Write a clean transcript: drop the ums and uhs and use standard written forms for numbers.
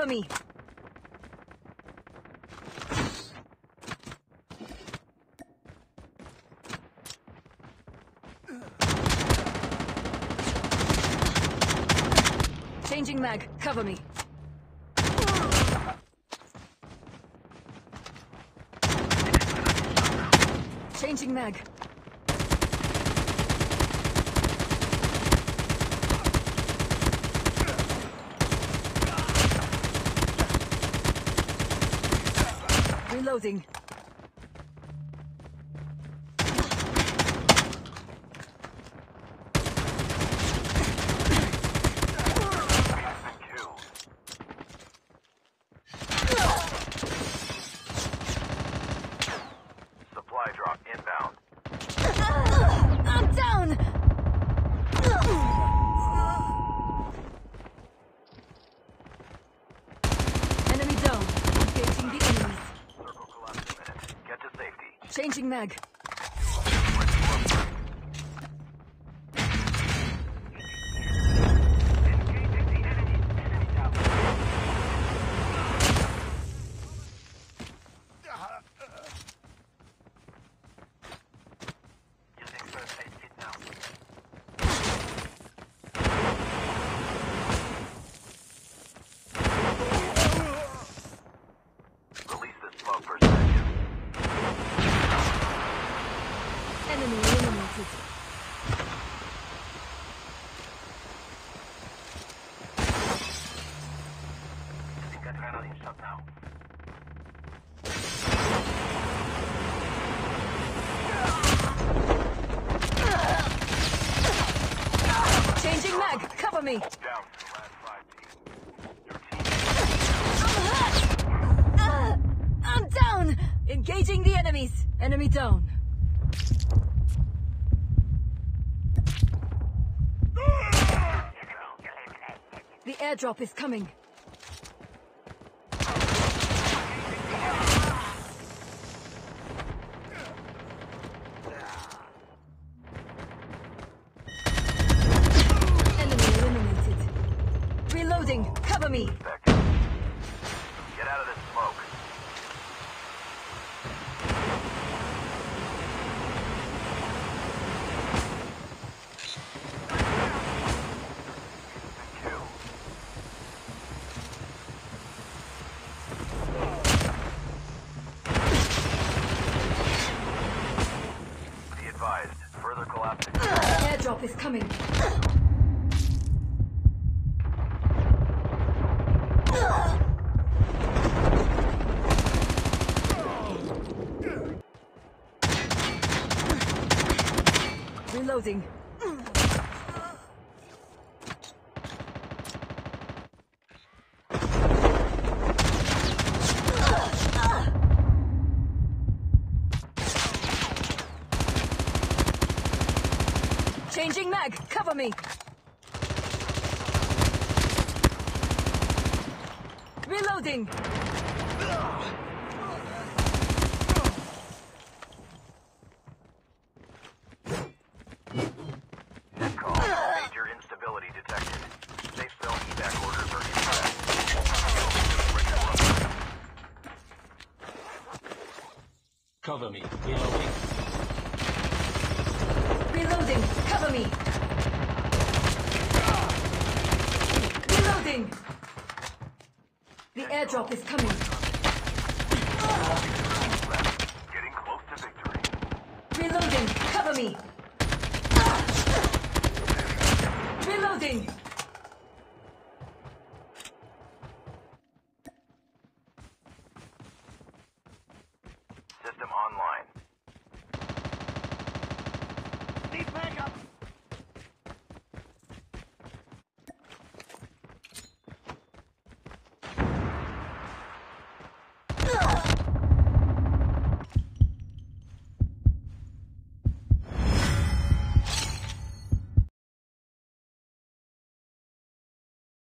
cover me! Changing mag, cover me. Changing mag. Reloading. Supply drop inbound. I'm down! Enemy down. Engaging the enemies. Circle collapse imminent. Get to safety. Changing mag. Engaging the enemy. Enemy down. Using first aid kit now. Release the smoke for a second. Enemy eliminated. Using adrenaline shot now. Changing mag, cover me. Down to the last 5 teams. Your team I'm down! Engaging the enemies. Enemy down. The airdrop is coming. Enemy eliminated. Reloading. Cover me. Get out of this smoke. Kill. Be advised, further collapsing. Airdrop is coming. Reloading. Changing mag, cover me. Reloading. Net call. Major instability detected. Safe zone evac orders are in effect. Cover me. Reloading. Reloading, cover me. Reloading. The airdrop is coming. Getting close to victory. Reloading, cover me. Reloading.